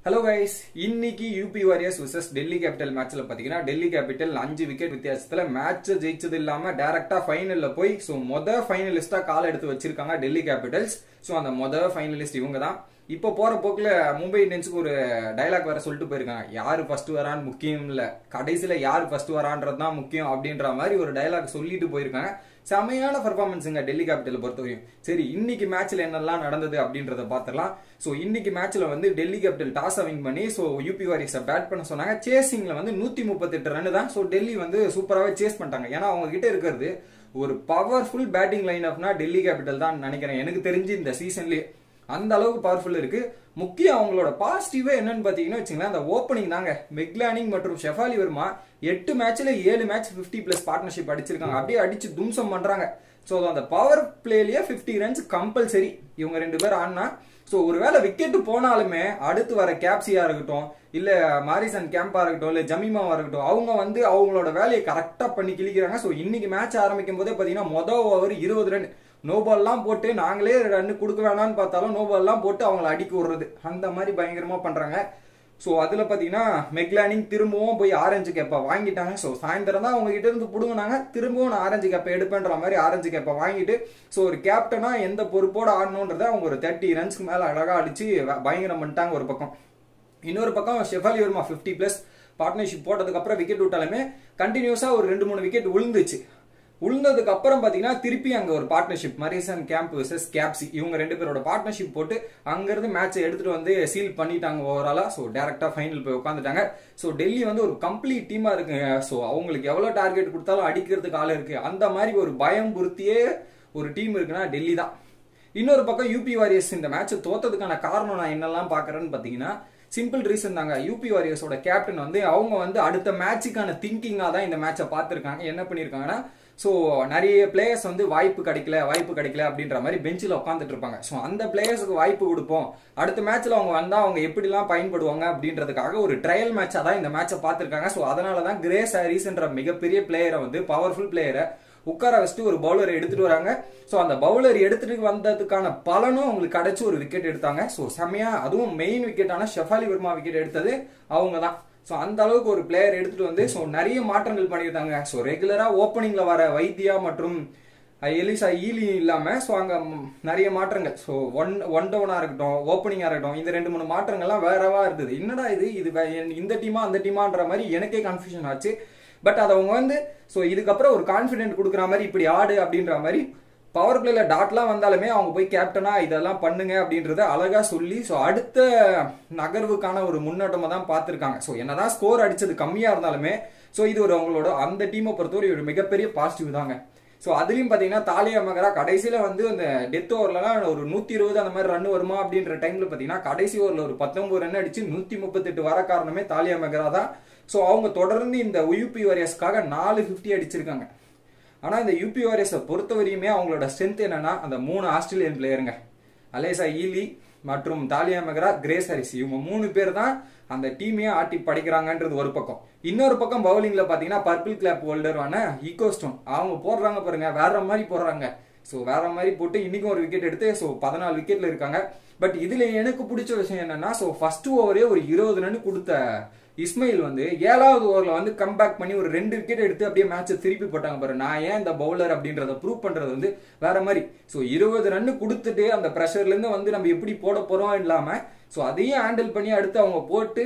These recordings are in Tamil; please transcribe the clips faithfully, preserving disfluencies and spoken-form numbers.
Hello guys, இன்னைக்கு U P Warriors versus Delhi Capital மேட்ச்ல பாத்தீங்கன்னா Delhi Capital அஞ்சு விக்கெட் வித்தியாசத்துல மேட்ச் ஜெயிச்சது இல்லாம டைரக்டா ஃபைனல்ல போய் சோ மொத ஃபைனலிஸ்டா கால் எடுத்து வச்சிருக்காங்க Delhi Capitals. சோ அந்த மொத ஃபைனலிஸ்ட் இவங்க தான். இப்போ போற போக்குல மும்பை இந்தியன்ஸ்க்கு ஒரு டயலாக் வேற சொல்லிட்டு போயிருக்காங்க. யாரு ஃபர்ஸ்ட் வரான்னு முக்கியம் இல்ல, கடைசியில யாரு ஃபர்ஸ்ட் வரான்றது தான் முக்கியம் அப்படின்ற மாதிரி ஒரு டயலாக் சொல்லிட்டு போயிருக்காங்க. செமையான பெர்ஃபார்மன்ஸுங்க டெல்லி கேபிட்டல் பொறுத்தவரையும். சரி, இன்னைக்கு மேட்ச்ல என்னெல்லாம் நடந்தது அப்படின்றத பாத்திரலாம். சோ இன்னைக்கு மேட்ச்ல வந்து டெல்லி கேபிட்டல் டாஸ் வின் பண்ணி சோ யூபி வாரியர்ஸ் பேட் பண்ண சொன்னாங்க. சேசிங்ல வந்து நூத்தி முப்பத்தி எட்டு ரன் தான். சோ டெல்லி வந்து சூப்பராகவே சேஸ் பண்ணிட்டாங்க. ஏன்னா அவங்க கிட்ட இருக்கிறது ஒரு பவர்ஃபுல் பேட்டிங் லைன் அப்னா டெல்லி கேபிட்டல் தான் நினைக்கிறேன். எனக்கு தெரிஞ்சு இந்த சீசன்லயே அந்த அளவுக்கு பவர்ஃபுல் இருக்கு. முக்கியம் அவங்களோட பாசிட்டிவே என்னன்னு பாத்தீங்கன்னா வச்சுங்களேன், அந்த ஓப்பனிங் தாங்க. மெக்லானிங் மற்றும் ஷெஃபாலி வர்மா எட்டு மேட்ச்ல ஏழு மேட்ச் பிப்டி பிளஸ் பார்ட்னர்ஷிப் அடிச்சிருக்காங்க. அப்படியே அடிச்சு தும்சம் பண்றாங்க. சோ அந்த பவர் பிளேலயே பிப்டி ரன்ஸ் கம்பல்சரி இவங்க ரெண்டு பேர் ஆனா. சோ ஒருவேளை விக்கெட் போனாலுமே அடுத்து வர கேப்சியா இருக்கட்டும், இல்ல மாரிசன் கேம்பா இருக்கட்டும், இல்ல ஜமீமாவா இருக்கட்டும், அவங்க வந்து அவங்களோட வேலையை கரெக்டா பண்ணி கிழிக்கிறாங்க. சோ இன்னைக்கு மேட்ச் ஆரம்பிக்கும் போதே பாத்தீங்கன்னா மொதல் ஓவர் இருபது ரன் நோபால் எல்லாம் போட்டு நாங்களே ரன் கொடுக்க வேணாம்னு பார்த்தாலும் நோபால் எல்லாம் போட்டு அவங்களை அடிக்க விடுறது, அந்த மாதிரி பயங்கரமா பண்றாங்க. சோ அதுல பாத்தீங்கன்னா மெக்லானிங் திரும்பவும் போய் ஆரஞ்சு கேப்பை வாங்கிட்டாங்க. சோ சாயந்தரம் தான் அவங்க கிட்ட இருந்து புடுங்கினாங்க. திரும்பவும் நான் ஆரஞ்சு கேப்பை எடுப்பேன்ற மாதிரி ஆரஞ்சு கேப்பை வாங்கிட்டு சோ ஒரு கேப்டனா எந்த பொறுப்போட ஆடணும்ன்றத அவங்க ஒரு தேர்ட்டி ரன்ஸ்க்கு மேல அழகா அடிச்சு பயங்கரம் பண்ணிட்டாங்க ஒரு பக்கம். இன்னொரு பக்கம் Shafali Verma fifty plus partnership போட்டதுக்கு அப்புறம் விக்கெட் விட்டாலுமே கண்டினியூஸா ஒரு ரெண்டு மூணு விக்கெட் விழுந்துச்சு. உழுந்ததுக்கு அப்புறம் பாத்தீங்கன்னா திருப்பி அங்க ஒரு partnership Marizanne Kapp versus Capsey இவங்க ரெண்டு பேரோட பார்ட்னர்ஷிப் போட்டு அங்க இருந்து மேட்சை எடுத்துட்டு வந்து சீல் பண்ணிட்டாங்க ஓவராலா. சோ டைரக்டா ஃபைனல் போய் உட்காந்துட்டாங்க. சோ டெல்லி வந்து ஒரு கம்ப்ளீட் டீமா இருக்குங்க. சோ அவங்களுக்கு எவ்வளவு டார்கெட் கொடுத்தாலும் அடிக்கிறதுக்கு ஆள் இருக்கு. அந்த மாதிரி ஒரு பயம் புறுத்தியே ஒரு டீம் இருக்குன்னா டெல்லி தான். இன்னொரு பக்கம் யூபி வாரியர்ஸ் இந்த மேட்ச் தோத்ததுக்கான காரணம் நான் என்னெல்லாம் பாக்குறேன்னு பாத்தீங்கன்னா சிம்பிள் ரீசன் தாங்க. யூபி வாரியர்ஸோட கேப்டன் வந்து அவங்க வந்து அடுத்த மேட்சுக்கான திங்கிங்கா தான் இந்த மேட்சை பார்த்திருக்காங்க. என்ன பண்ணிருக்காங்கன்னா சோ நிறைய பிளேயர்ஸ் வந்து வாய்ப்பு கிடைக்கல வாய்ப்பு கிடைக்கல அப்படின்ற மாதிரி பெஞ்சில் உட்காந்துட்டு இருப்பாங்க. சோ அந்த பிளேயர்ஸுக்கு வாய்ப்பு கொடுப்போம், அடுத்த மேட்ச்ல அவங்க வந்தா அவங்க எப்படி எல்லாம் பயன்படுவாங்க அப்படின்றதுக்காக ஒரு ட்ரையல் மேட்சா தான் இந்த மேட்சை பார்த்திருக்காங்க. சோ அதனாலதான் கிரேஸ் ஹாரிஸ்ன்ற மிகப்பெரிய பிளேயரை வந்து பவர்ஃபுல் பிளேயரை உட்கார வச்சுட்டு ஒரு பவுலரை எடுத்துட்டு வராங்க. சோ அந்த பவுலர் எடுத்துட்டு வந்ததுக்கான பலனும் அவங்களுக்கு கிடைச்சு ஒரு விக்கெட் எடுத்தாங்க. சோ செமையா, அதுவும் மெயின் விக்கெட்டான ஷெஃபாலி வர்மா விக்கெட் எடுத்தது அவங்க தான். சோ அந்த அளவுக்கு ஒரு பிளேயர் எடுத்துட்டு வந்து சோ நிறைய மாற்றங்கள் பண்ணியிருந்தாங்க. சோ ரெகுலரா ஓப்பனிங்ல வர வைத்தியா மற்றும் எலிசா ஈலி இல்லாம சோ அங்க நிறைய மாற்றங்கள். சோ ஒன் ஒன் டவுனா இருக்கட்டும், ஓப்பனிங்கா இருக்கட்டும், இந்த ரெண்டு மூணு மாற்றங்கள்லாம் வேறவா இருந்தது. என்னடா இது இது இந்த டீமா அந்த டீமான்ற மாதிரி எனக்கே கன்ஃபியூஷன் ஆச்சு. பட் அதை அவங்க வந்து சோ இதுக்கப்புறம் ஒரு கான்பிடென்ட் கொடுக்குற மாதிரி இப்படி ஆடு அப்படின்ற மாதிரி பவர் பிளேல டாட்லாம் வந்தாலுமே அவங்க போய் கேப்டனா இதெல்லாம் பண்ணுங்க அப்படின்றத அழகா சொல்லி சோ அடுத்த நகர்வுக்கான ஒரு முன்னோட்டமா தான் பார்த்திருக்காங்க. சோ என்னதான் ஸ்கோர் அடிச்சது கம்மியா இருந்தாலுமே சோ இது ஒரு அவங்களோட அந்த டீமை பொறுத்தவரை ஒரு மிகப்பெரிய பாசிட்டிவ் தாங்க. சோ அதுலயும் பாத்தீங்கன்னா தாலியா மகரா கடைசியில வந்து அந்த டெத் ஓவர்லாம் ஒரு நூத்தி இருபது அந்த மாதிரி ரன் வருமா அப்படின்ற டைம்ல பாத்தீங்கன்னா கடைசி ஓவர்ல ஒரு பத்தொன்பது ரன் அடிச்சு நூத்தி முப்பத்தி எட்டு வர காரணமே தாலியா மகரா தான். சோ அவங்க தொடர்ந்து இந்த யூபி வாரியர்ஸ்க்காக நாலு பிப்டி அடிச்சிருக்காங்க. ஆனா இந்த யூபி வாரியர்ஸை பொறுத்தவரையுமே அவங்களோட ஸ்ட்ரென்த் என்னன்னா அந்த மூணு ஆஸ்திரேலியன் பிளேயருங்க, அலேசா ஈலி மற்றும் தாலியா மெகரா, கிரேஸ் ஹாரிஸ், இவங்க மூணு பேர் தான் அந்த டீமையே ஆட்டி படைக்கிறாங்கன்றது ஒரு பக்கம். இன்னொரு பக்கம் பவுலிங்ல பாத்தீங்கன்னா பர்பிள் கிளாப் ஹோல்டரான ஈகோஸ்டோன் அவங்க போடுறாங்க பாருங்க, வேற மாதிரி போடுறாங்க. சோ வேற மாதிரி போட்டு இன்னைக்கும் ஒரு விக்கெட் எடுத்து சோ பதினாலு விக்கெட்ல இருக்காங்க. பட் இதுல எனக்கு பிடிச்ச விஷயம் என்னன்னா சோ ஃபர்ஸ்ட் ஓவரே ஒரு இருபது ரன் கொடுத்த இஸ்மாயில் வந்து ஏழாவது ஓவர்ல வந்து கம்பேக் பண்ணி ஒரு ரெண்டு விக்கெட் எடுத்து அப்படியே மேட்சை திருப்பி போட்டாங்க பாரு. நான் ஏன் இந்த பவுலர் அப்படின்றத ப்ரூவ் பண்றது வந்து வேற மாதிரி. சோ இருபது ரன் கொடுத்துட்டு அந்த பிரஷர்ல இருந்து வந்து நம்ம எப்படி போட போறோம் இல்லாம சோ அதையும் ஹேண்டில் பண்ணி அடுத்து அவங்க போட்டு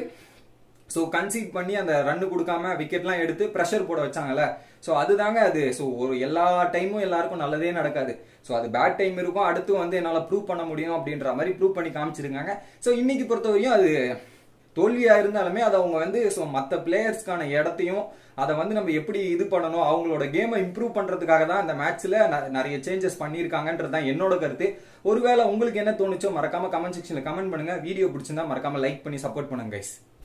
சோ கன்சீட் பண்ணி அந்த ரன் கொடுக்காம விக்கெட்லாம் எடுத்து பிரஷர் போட வச்சாங்கல்ல. சோ அதுதாங்க அது. சோ ஒரு எல்லா டைமும் எல்லாருக்கும் நல்லதே நடக்காது. சோ அது பேட் டைம் இருக்கும், அடுத்து வந்து என்னால ப்ரூவ் பண்ண முடியும் அப்படின்ற மாதிரி ப்ரூவ் பண்ணி காமிச்சிருக்காங்க. சோ இன்னைக்கு பொறுத்தவரையும் அது தோல்வியா இருந்தாலுமே அதை அவங்க வந்து மற்ற பிளேயர்ஸ்க்கான இடத்தையும் அதை வந்து நம்ம எப்படி இது பண்ணணும், அவங்களோட கேமை இம்ப்ரூவ் பண்றதுக்காக தான் இந்த மேட்ச்ல நிறைய சேஞ்சஸ் பண்ணியிருக்காங்கன்றது தான் என்னோட கருத்து. ஒருவேளை உங்களுக்கு என்ன தோணுச்சோ மறக்காம கமெண்ட் செக்ஷன்ல கமெண்ட் பண்ணுங்க. வீடியோ பிடிச்சிருந்தா மறக்காம லைக் பண்ணி சப்போர்ட் பண்ணுங்க கைஸ்.